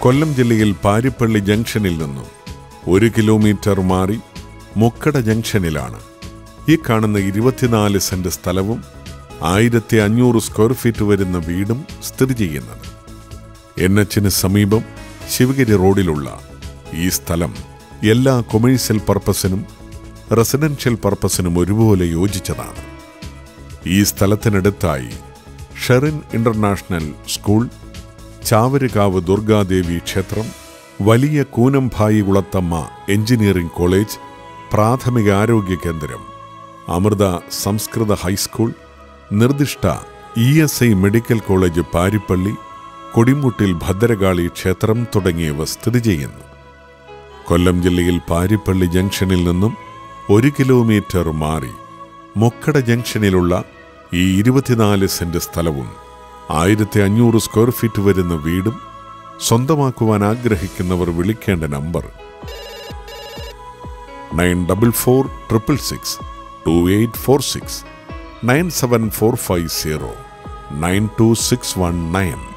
കൊല്ലം ജില്ലയിൽ പാരിപ്പള്ളി ജംഗ്ഷനിൽ നിന്നും 1 കിലോമീറ്റർ മാറി മുക്കട ജംഗ്ഷനിലാണ് ഈ കാണുന്ന 24 സെന്റ് സ്ഥലവും 1500 സ്ക്വയർ ഫീറ്റ് വരുന്ന വീടും സ്ഥിതി ചെയ്യുന്നത്. NH-ന് സമീപം ശിവഗിരി റോഡിലുള്ള ഈ സ്ഥലം എല്ലാ കൊമേഴ്സ്യൽ പർപ്പസിനും റെസിഡൻഷ്യൽ പർപ്പസിനും ഒരുപോലെ യോജിച്ചതാണ്. ഈ സ്ഥലത്തിനടുത്തായി ഷെറിൻ ഇന്റർനാഷണൽ സ്കൂൾ, ചാവരുകാവ് ദുർഗാദേവി ക്ഷേത്രം, വലിയ കൂനംഭായി കുളത്തമ്മ എഞ്ചിനീയറിംഗ് കോളേജ്, പ്രാഥമിക ആരോഗ്യ കേന്ദ്രം, അമൃത സംസ്കൃത ഹൈസ്കൂൾ, നിർദ്ദിഷ്ട ESI മെഡിക്കൽ കോളേജ് പാരിപ്പള്ളി, കൊടിമുട്ടിൽ ഭദ്രകാളി ക്ഷേത്രം തുടങ്ങിയവ സ്ഥിതി ചെയ്യുന്നു. കൊല്ലം ജില്ലയിൽ പാരിപ്പള്ളി ജംഗ്ഷനിൽ നിന്നും 1 കിലോമീറ്റർ മാറി മുക്കട ജംഗ്ഷനിലുള്ള ഈ 24 സെന്റ് സ്ഥലവും 1500 സ്ക്വയർ ഫീറ്റ് വരുന്ന വീടും സ്വന്തമാക്കുവാൻ ആഗ്രഹിക്കുന്നവർ വിളിക്കേണ്ട നമ്പർ 9446662846 97450 92619.